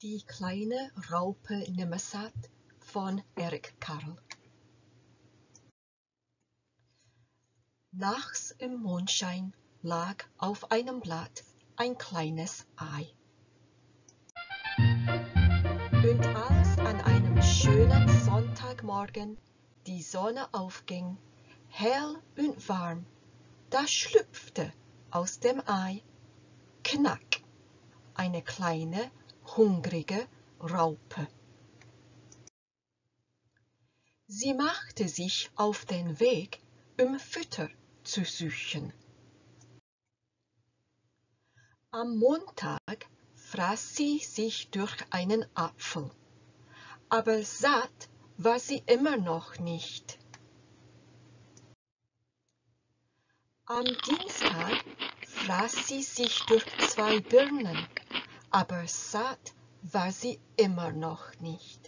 Die kleine Raupe Nimmersatt von Eric Carle. Nachts im Mondschein lag auf einem Blatt ein kleines Ei. Und als an einem schönen Sonntagmorgen die Sonne aufging, hell und warm, da schlüpfte aus dem Ei, knack, eine kleine, hungrige Raupe. Sie machte sich auf den Weg, um Futter zu suchen. Am Montag fraß sie sich durch einen Apfel, aber satt war sie immer noch nicht. Am Dienstag fraß sie sich durch 2 Birnen, aber satt war sie immer noch nicht.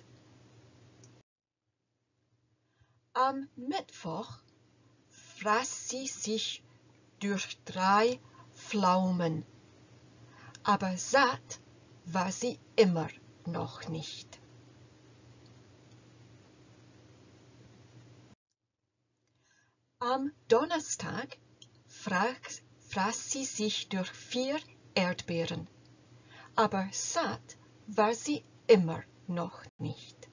Am Mittwoch fraß sie sich durch 3 Pflaumen, aber satt war sie immer noch nicht. Am Donnerstag fraß sie sich durch 4 Erdbeeren, aber satt war sie immer noch nicht.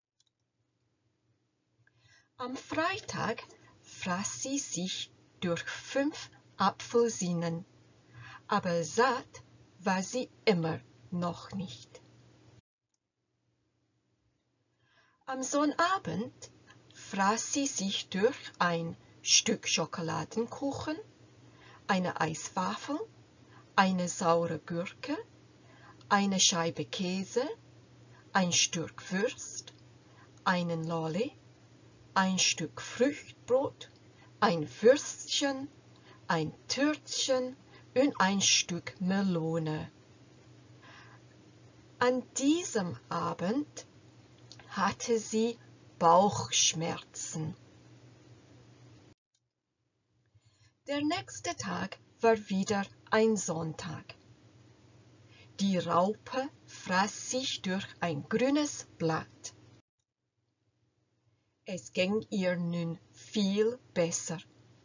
Am Freitag fraß sie sich durch 5 Apfelsinen, aber satt war sie immer noch nicht. Am Sonnabend fraß sie sich durch ein Stück Schokoladenkuchen, eine Eiswaffel, eine saure Gurke, eine Scheibe Käse, ein Stück Wurst, einen Lolli, ein Stück Früchtbrot, ein Würstchen, ein Törtchen und ein Stück Melone. An diesem Abend hatte sie Bauchschmerzen. Der nächste Tag war wieder ein Sonntag. Die Raupe fraß sich durch ein grünes Blatt. Es ging ihr nun viel besser.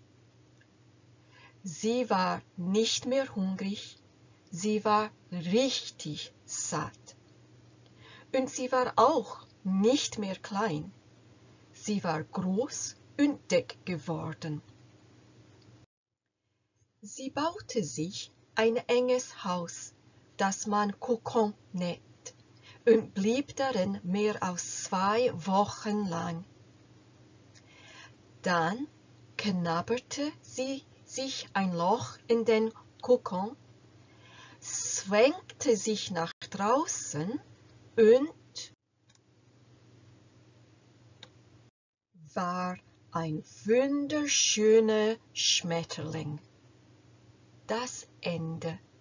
Sie war nicht mehr hungrig, sie war richtig satt. Und sie war auch nicht mehr klein, sie war groß und dick geworden. Sie baute sich ein enges Haus, das man Kokon nennt, und blieb darin mehr als 2 Wochen lang. Dann knabberte sie sich ein Loch in den Kokon, zwängte sich nach draußen und war ein wunderschöner Schmetterling. Das Ende.